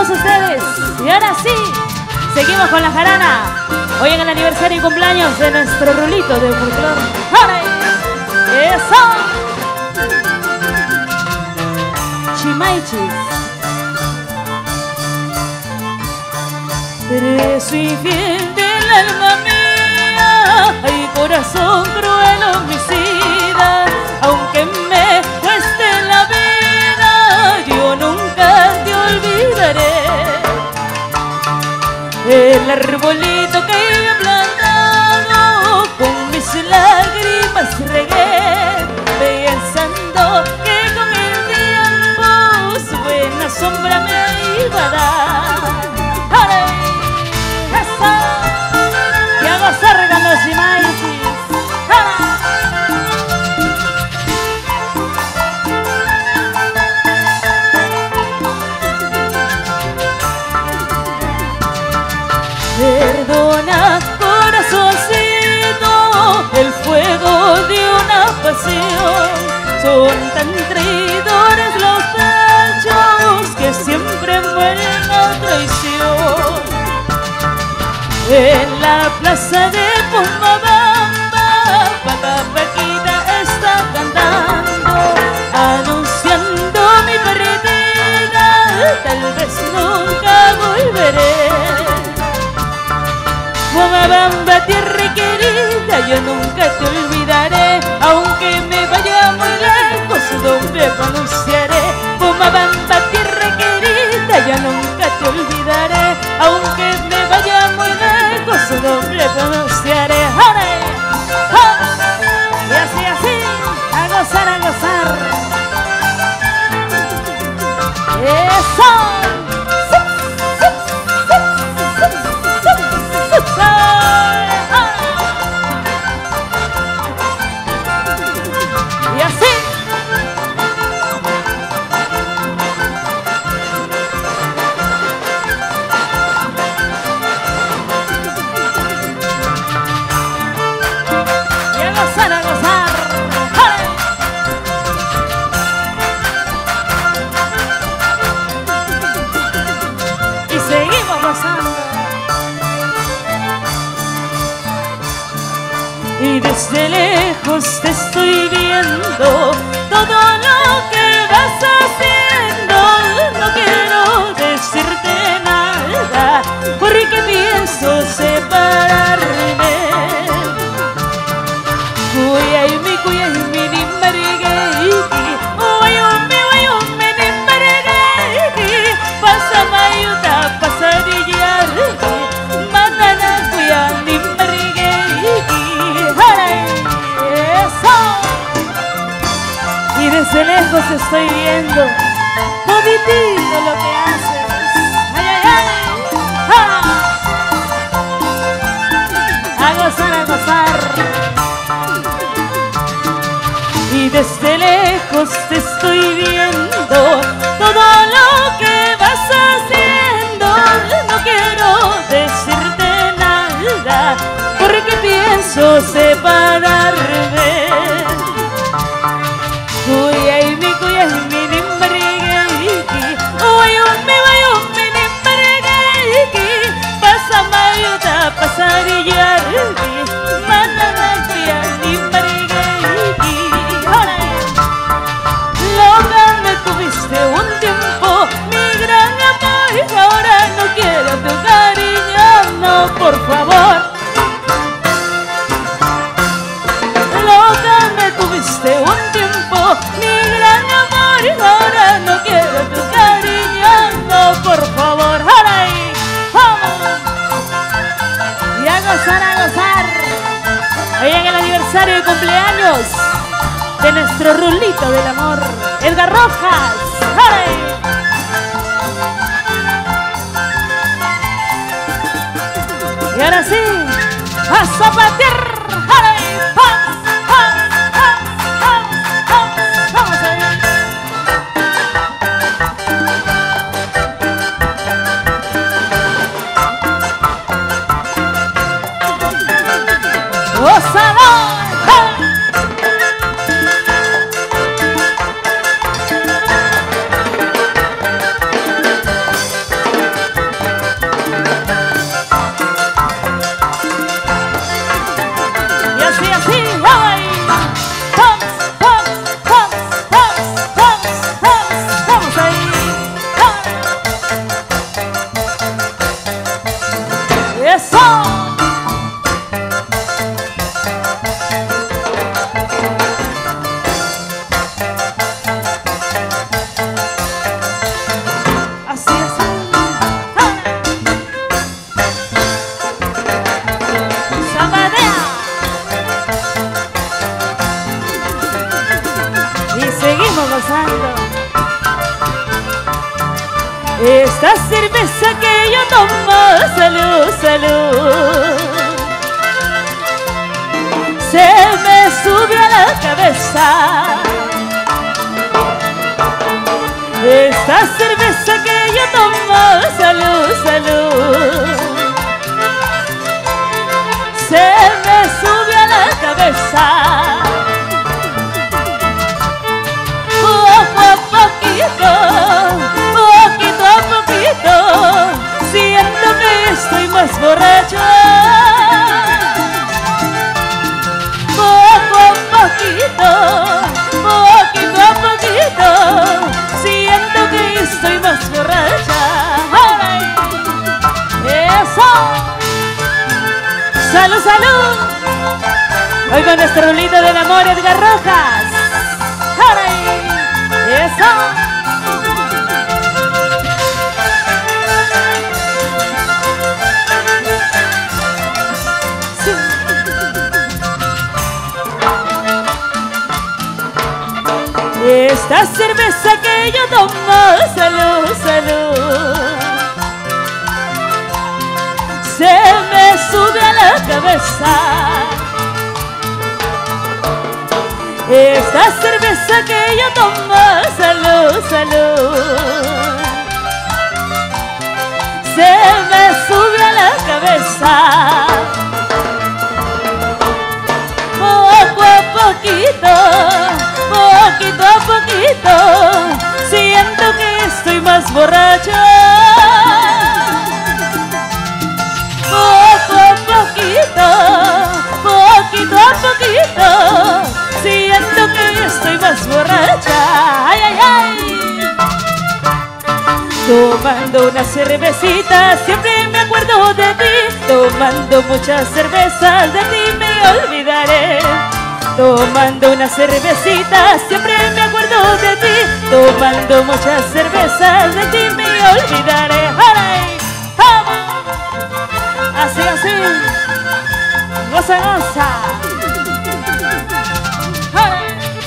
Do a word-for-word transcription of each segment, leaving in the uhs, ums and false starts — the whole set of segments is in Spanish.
todos ustedes. Y ahora sí, seguimos con la jarana. Hoy en el aniversario y cumpleaños de nuestro Rulito de folclore. ¡Órale! ¡Eso! Chimaichis. Preso y fiel del alma mía, ay corazón cruel homicida, aunque me cueste la vida, yo nunca te olvidaré. El arbolito que he plantado, con mis lágrimas regué, pensando que con el tiempo su buena sombra me iba a dar. Y a gozar con los Chimaichis. Perdona, corazoncito, el fuego de una pasión. Son tan traidores los pechos que siempre mueren a traición. En la plaza de Pomabamba, Paca Paquita está cantando, anunciando mi partida, tal vez nunca volveré. Pomabamba, tierra querida, yo nunca te olvidaré, aunque me vaya muy lejos, su nombre pronunciaré. Pomabamba, tierra querida, yo nunca te olvidaré, aunque me vaya muy lejos, su nombre pronunciaré. ¡Ore! ¡Oh! Y así, así, a gozar, a gozar. ¡Eso! Y desde lejos te estoy viendo, todo lo que vas haciendo. No quiero decirte nada, porque pienso separarme. Cuyaymi, cuyaymi, ni marigayki, uyumi, uyumi, ni marigayki, pasa mayuta, pasa diyarki, manana cuyaymi, ni marigayki. Y desde lejos estoy viendo toditito lo que haces. ¡Ay, ay, ay! ¡Ah! A gozar, a gozar. Y desde lejos te estoy viendo, todo lo que vas haciendo. No quiero decirte nada, porque pienso separarme. Cuyaymi, cuyaymi, ni marigayki, uyumi, uyumi, ni marigayki, pasa mayuta, pasa diyarki, manana cuyaymi, marigayki. Loca me tuviste un tiempo, mi gran amor, ahora no quiero tu cariño, no, por favor. Loca me tuviste un tiempo, mi gran amor, ahora no quiero tu cariño, no, por favor. ¡Ahora ahí! ¡Vamos! Y a gozar, a gozar. Hoy en el aniversario de cumpleaños de nuestro Rulito del amor, Edgar Rojas. ¡Ahora ahí! Y ahora sí, a zapatear. ¡Ahora ahí! ¡Vamos! ¡Gózalo! esta cerveza que yo tomo, salud, salud, se me sube a la cabeza. Esta cerveza que yo tomo, salud, salud, se me sube a la cabeza. Poco a poquito, poquito a poquito, siento que estoy más borracha. Poco a poquito, poquito a poquito, siento que estoy más borracha. ¡Ay! ¡Eso! ¡Salud, salud! Hoy con nuestro rulito del amor, Edgar Rojas. ¡Ay! ¡Eso! Sí. Esta cerveza que yo tomo, salud, salud, se me sube a la cabeza. Esta cerveza que yo tomo, salud, salud, se me sube a la cabeza. Poco a poquito, poquito a poquito, siento que estoy más borracha. Poco a poquito, poquito a poquito, siento que estoy más borracha. ¡Ay, ay, ay! Tomando una cervecita, siempre me acuerdo de ti. Tomando muchas cervezas, de ti me olvidaré. Tomando una cervecita, siempre me acuerdo de ti. Tomando muchas cervezas, de ti me olvidaré. ¡Ay! ¡Vamos! Así, así, goza, goza. ¡Ay!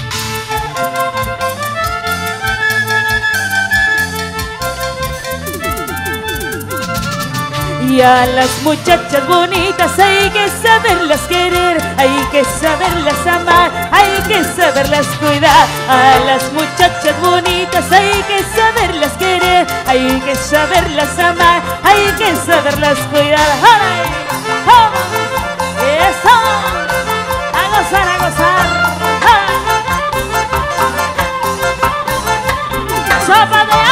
Y a las muchachas bonitas hay que saberlas querer, hay que saberlas amar, hay que saberlas cuidar. A las muchachas bonitas hay que saberlas querer, hay que saberlas amar, hay que saberlas cuidar. ¡Ay! ¡Vamos! ¡Eso! ¡A gozar, a gozar! ¡Ay! ¡Sopa de ajo!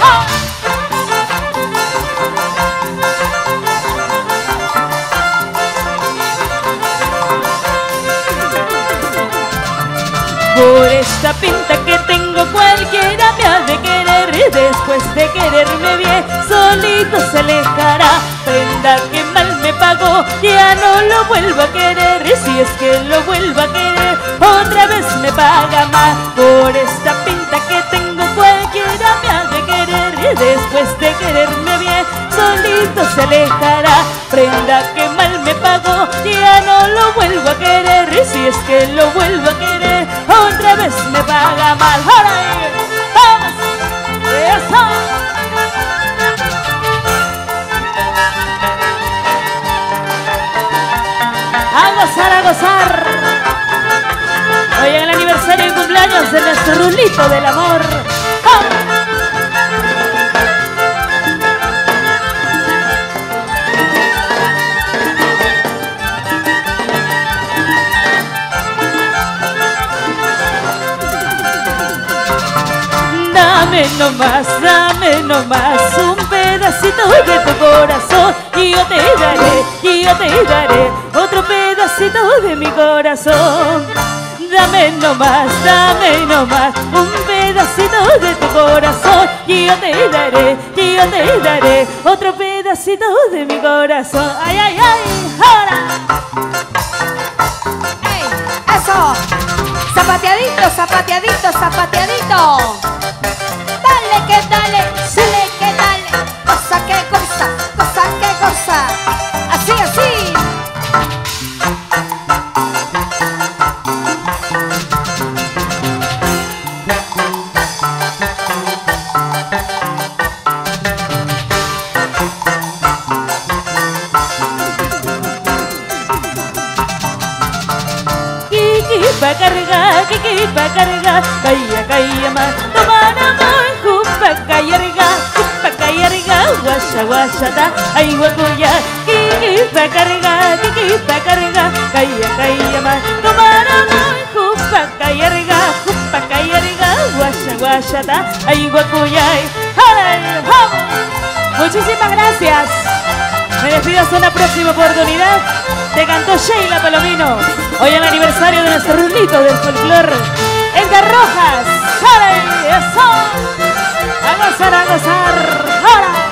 Por esta pinta que tengo cualquiera me ha de querer, y después de quererme bien solito se alejará. Prenda que mal me pagó, ya no lo vuelvo a querer, y si es que lo vuelvo a querer otra vez me paga más. Por esta pinta que tengo cualquiera me ha de querer, y después de quererme bien solito se alejará. Prenda que mal me pagó, ya no lo vuelvo a querer, y si es que lo vuelvo a querer otra vez me paga mal. ¡Ay! ¡Vamos! ¡Eso! ¡A gozar, a gozar! Hoy en el aniversario y cumpleaños de nuestro rulito del amor. ¡Oh! Dame nomás, dame nomás un pedacito de tu corazón, y yo te daré, y yo te daré otro pedacito de mi corazón. Dame nomás, dame nomás un pedacito de tu corazón, y yo te daré, y yo te daré otro pedacito de mi corazón. ¡Ay, ay, ay! ¡Ahora! ¡Ey! ¡Eso! ¡Zapateadito, zapateadito, zapateadito! Dale que dale, dale que dale, cosa que cosa, cosa que cosa, así, así. kiki pa carga, kiki pa carga, kaya kaya ma, tomana moy jupa kayarga, jupa kayarga, guasha guasha ta, ay guacuya, kiki pa carga, kiki pa carga, kaya kaya ma, tomana moy jupa kayarga, jupa kayarga, guasha guasha ta, ay guacuya, ¡ay, vamos! Muchísimas gracias. Me despido hasta una próxima oportunidad. Te cantó Sheila Palomino. Hoy es el aniversario de nuestro rulito del folclor. Edgar Rojas. ¡Jale! ¡Eso! A gozar, a gozar. ¡Jala!